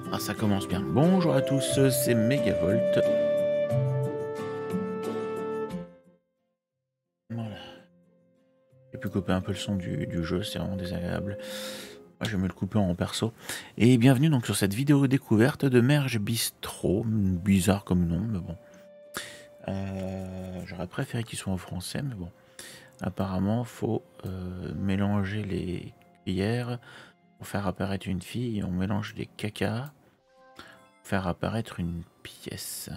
Ah, ça commence bien. Bonjour à tous, c'est Megavolt. Voilà. J'ai pu couper un peu le son du jeu, c'est vraiment désagréable. Moi, je vais me le couper en perso. Et bienvenue donc sur cette vidéo découverte de Merge Bistro. Bizarre comme nom, mais bon. J'aurais préféré qu'il soit en français, mais bon. Apparemment, faut mélanger les cuillères pour faire apparaître une fille. On mélange les cacas pour faire apparaître une pièce.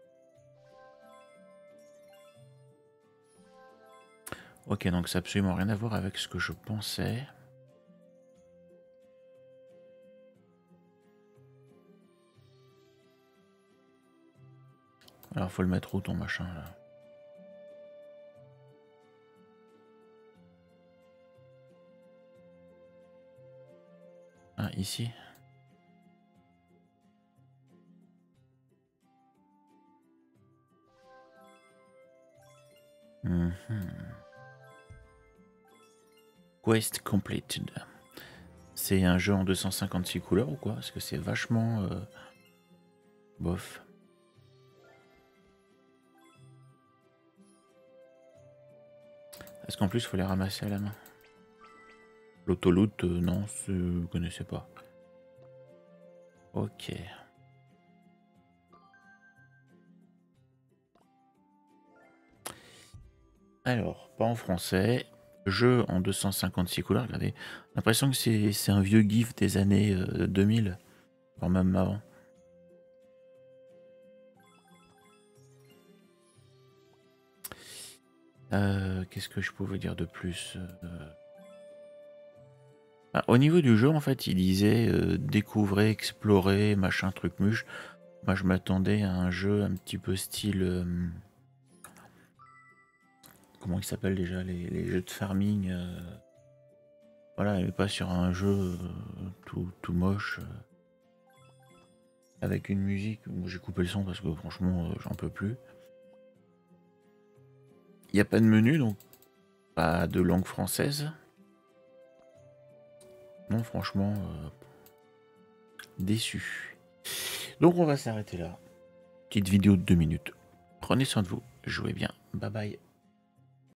Ok, donc ça n'a absolument rien à voir avec ce que je pensais. Alors faut le mettre où ton machin là? Ah, ici. Quest completed. C'est un jeu en 256 couleurs ou quoi? Parce que c'est vachement bof. Est-ce qu'en plus il faut les ramasser à la main? L'autoloot, non, je ne connaissais pas. Ok. Alors, pas en français. Jeu en 256 couleurs, regardez. L'impression que c'est un vieux gif des années 2000. Voire même avant. Qu'est-ce que je pouvais dire de plus? Au niveau du jeu, en fait, il disait découvrez, explorez, machin, truc muche. Moi, je m'attendais à un jeu un petit peu style. Comment il s'appelle déjà les jeux de farming voilà, et pas sur un jeu tout moche. Avec une musique. J'ai coupé le son parce que franchement, j'en peux plus. Il n'y a pas de menu, donc pas de langue française. Non, franchement, déçu. Donc on va s'arrêter là. Petite vidéo de 2 minutes. Prenez soin de vous, jouez bien. Bye bye.